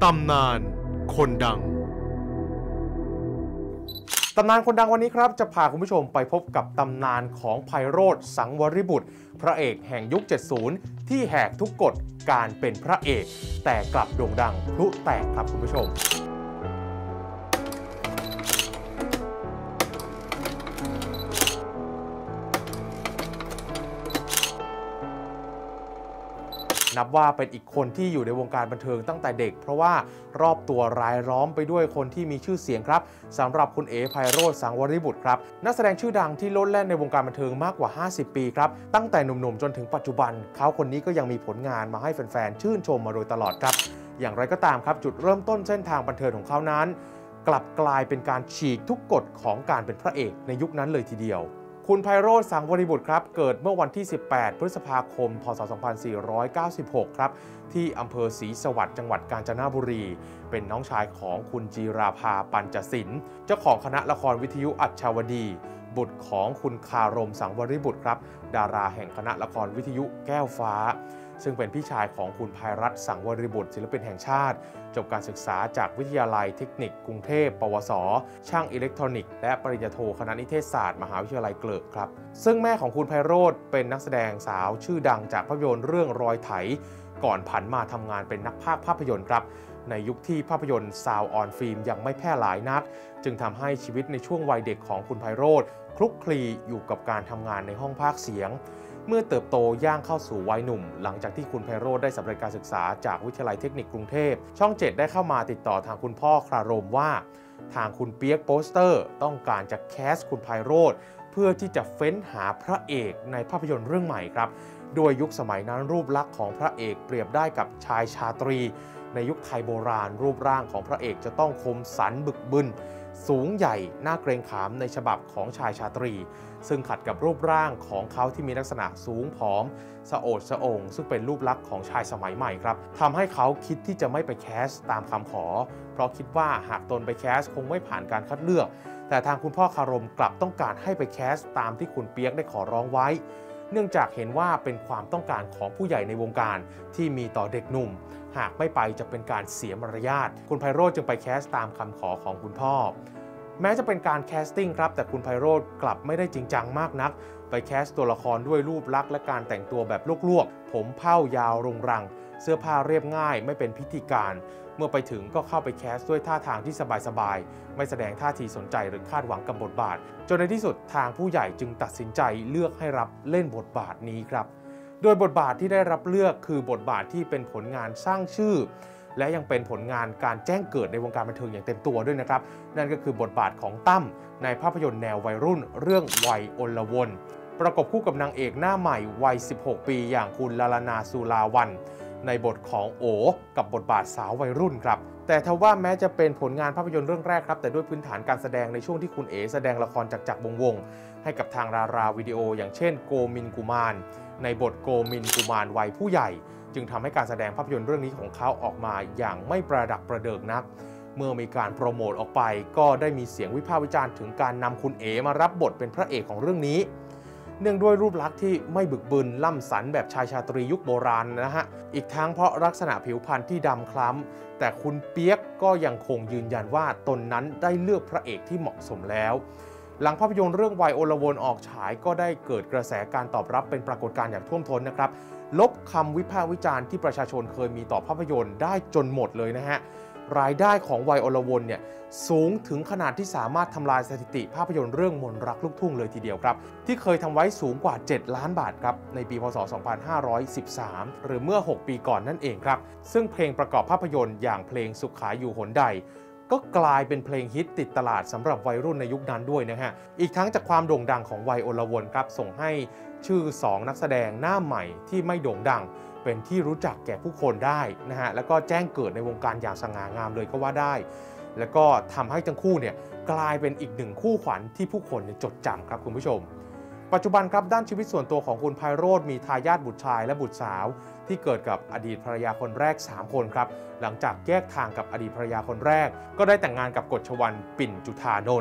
ตำนานคนดังวันนี้ครับจะพาคุณผู้ชมไปพบกับตำนานของไพโรจน์ สังวริบุตรพระเอกแห่งยุค 70 ที่แหกทุกกฎการเป็นพระเอกแต่กลับโด่งดังพลุแตกครับคุณผู้ชมนับว่าเป็นอีกคนที่อยู่ในวงการบันเทิงตั้งแต่เด็กเพราะว่ารอบตัวรายล้อมไปด้วยคนที่มีชื่อเสียงครับสำหรับคุณเอ๋ ไพโรจน์ สังวริบุตรครับนักแสดงชื่อดังที่โลดแล่นในวงการบันเทิงมากกว่า50 ปีครับตั้งแต่หนุ่มๆจนถึงปัจจุบันเขาคนนี้ก็ยังมีผลงานมาให้แฟนๆชื่นชมมาโดยตลอดครับอย่างไรก็ตามครับจุดเริ่มต้นเส้นทางบันเทิงของเขานั้นกลับกลายเป็นการฉีกทุกกฎของการเป็นพระเอกในยุคนั้นเลยทีเดียวคุณไพโรจน์ สังวริบุตรครับเกิดเมื่อวันที่ 18 พฤษภาคม พ.ศ. 2496 ครับที่อำเภอศรีสวัสดิ์จังหวัดกาญจนบุรีเป็นน้องชายของคุณจีราภา ปัญจสินเจ้าของคณะละครวิทยุอัจฉาวดีบุตรของคุณคารม สังวริบุตรครับดาราแห่งคณะละครวิทยุแก้วฟ้าซึ่งเป็นพี่ชายของคุณภัยรัตน์ สังวริบุตรศิลปินแห่งชาติจบการศึกษาจากวิทยาลัยเทคนิคกรุงเทพปวสช่างอิเล็กทรอนิกส์และปริญญาโทคณะนิเทศศาสตร์มหาวิทยาลัยเกลิกครับซึ่งแม่ของคุณไพโรจน์เป็นนักแสดงสาวชื่อดังจากภาพยนตร์เรื่องรอยไถก่อนผันมาทำงานเป็นนักพากย์ภาพยนตร์ครับในยุคที่ภาพยนตร์ซาวด์ออนฟิล์มยังไม่แพร่หลายนักจึงทำให้ชีวิตในช่วงวัยเด็กของคุณไพโรจน์คลุกคลีอยู่กับการทำงานในห้องพากย์เสียงเมื่อเติบโตย่างเข้าสู่วัยหนุ่มหลังจากที่คุณไพโรจน์ได้สำเร็จการศึกษาจากวิทยาลัยเทคนิคกรุงเทพช่อง 7ได้เข้ามาติดต่อทางคุณพ่อคารมว่าทางคุณเปียกโปสเตอร์ต้องการจะแคสคุณไพโรจน์เพื่อที่จะเฟ้นหาพระเอกในภาพยนตร์เรื่องใหม่ครับโดยยุคสมัยนั้นรูปลักษณ์ของพระเอกเปรียบได้กับชายชาตรีในยุคไทยโบราณรูปร่างของพระเอกจะต้องคมสันบึกบึนสูงใหญ่น่าเกรงขามในฉบับของชายชาตรีซึ่งขัดกับรูปร่างของเขาที่มีลักษณะสูงผอมสะโอดสะองซึ่งเป็นรูปลักษณ์ของชายสมัยใหม่ครับทำให้เขาคิดที่จะไม่ไปแคสตามคำขอเพราะคิดว่าหากตนไปแคสคงไม่ผ่านการคัดเลือกแต่ทางคุณพ่อคารมกลับต้องการให้ไปแคสตามที่คุณเปียกได้ขอร้องไว้เนื่องจากเห็นว่าเป็นความต้องการของผู้ใหญ่ในวงการที่มีต่อเด็กหนุ่มหากไม่ไปจะเป็นการเสียมารยาทคุณไพโรจน์จึงไปแคสตามคำขอของคุณพ่อแม้จะเป็นการแคสติ้งครับแต่คุณไพโรจน์กลับไม่ได้จริงจังมากนักไปแคสตัวละครด้วยรูปลักษณ์และการแต่งตัวแบบลวกๆผมเผ้ายาวรุงรังเสื้อผ้าเรียบง่ายไม่เป็นพิธีการเมื่อไปถึงก็เข้าไปแคสด้วยท่าทางที่สบายๆไม่แสดงท่าทีสนใจหรือคาดหวังกับบทบาทจนในที่สุดทางผู้ใหญ่จึงตัดสินใจเลือกให้รับเล่นบทบาทนี้ครับโดยบทบาทที่ได้รับเลือกคือบทบาทที่เป็นผลงานสร้างชื่อและยังเป็นผลงานการแจ้งเกิดในวงการบันเทิงอย่างเต็มตัวด้วยนะครับนั่นก็คือบทบาทของตั้มในภาพยนตร์แนววัยรุ่นเรื่องวัยอลวนประกบคู่กับนางเอกหน้าใหม่วัย16 ปีอย่างคุณลลนา สุราวัลย์ในบทของโอกับบทบาทสาววัยรุ่นครับแต่ทว่าแม้จะเป็นผลงานภาพยนตร์เรื่องแรกครับแต่ด้วยพื้นฐานการแสดงในช่วงที่คุณเอ๋แสดงละครจักรวงศ์ให้กับทางดาราวิดีโออย่างเช่นโกมินกุมารในบทโกมินกุมารวัยผู้ใหญ่จึงทำให้การแสดงภาพยนตร์เรื่องนี้ของเขาออกมาอย่างไม่ประดักประเดิกนักเมื่อมีการโปรโมทออกไปก็ได้มีเสียงวิพากษ์วิจารณ์ถึงการนำคุณเอ๋มารับบทเป็นพระเอกของเรื่องนี้เนื่องด้วยรูปลักษณ์ที่ไม่บึกบึนล่ำสันแบบชายชาตรียุคโบราณนะฮะอีกทั้งเพราะลักษณะผิวพรรณที่ดำคล้ำแต่คุณเปียกก็ยังคงยืนยันว่าตนนั้นได้เลือกพระเอกที่เหมาะสมแล้วหลังภาพยนตร์เรื่องวัยอลวนออกฉายก็ได้เกิดกระแสการตอบรับเป็นปรากฏการณ์อย่างท่วมท้นนะครับลบคำวิพากษ์วิจารณ์ที่ประชาชนเคยมีต่อภาพยนตร์ได้จนหมดเลยนะฮะรายได้ของวัยอลวนเนี่ยสูงถึงขนาดที่สามารถทำลายสถิติภาพยนตร์เรื่องมนต์รักลูกทุ่งเลยทีเดียวครับที่เคยทำไว้สูงกว่า7 ล้านบาทครับในปีพ.ศ. 2513หรือเมื่อ6 ปีก่อนนั่นเองครับซึ่งเพลงประกอบภาพยนตร์อย่างเพลงสุขขาอยู่หนใดก็กลายเป็นเพลงฮิตติดตลาดสำหรับวัยรุ่นในยุคนั้นด้วยนะฮะอีกทั้งจากความโด่งดังของวัยอลวนครับส่งให้ชื่อ2 นักแสดงหน้าใหม่ที่ไม่โด่งดังเป็นที่รู้จักแก่ผู้คนได้นะฮะแล้วก็แจ้งเกิดในวงการอย่างสง่างามเลยก็ว่าได้แล้วก็ทำให้ทั้งคู่เนี่ยกลายเป็นอีกหนึ่งคู่ขวัญที่ผู้คนจดจำครับคุณผู้ชมปัจจุบันครับด้านชีวิตส่วนตัวของคุณไพโรจน์มีทายาทบุตรชายและบุตรสาวที่เกิดกับอดีตภรรยาคนแรก3 คนครับหลังจากแยกทางกับอดีตภรรยาคนแรกก็ได้แต่งงานกับกฎชวรรณ ปิ่นจุฑานนท์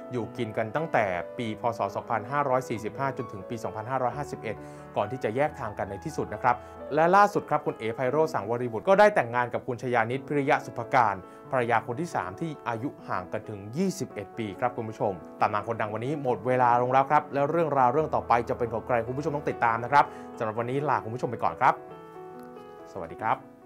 อยู่กินกันตั้งแต่ปีพศ 2545 จนถึงปี 2551 ก่อนที่จะแยกทางกันในที่สุดนะครับและล่าสุดครับคุณเอ๋ไพโรจน์ สังวริบุตรก็ได้แต่งงานกับคุณชยานิต พิริยะสุภการภรรยาคนที่ 3 ที่อายุห่างกันถึง 21 ปีครับคุณผู้ชมตำนานคนดังวันนี้หมดเวลาลงแล้วครับแล้วเรื่องราวเรื่องต่อไปจะเป็นของใครคุณผู้ชมต้องติดตามนะครับสำหรับวันนี้ลาคุณผู้ชมไปก่อนครับสวัสดีครับ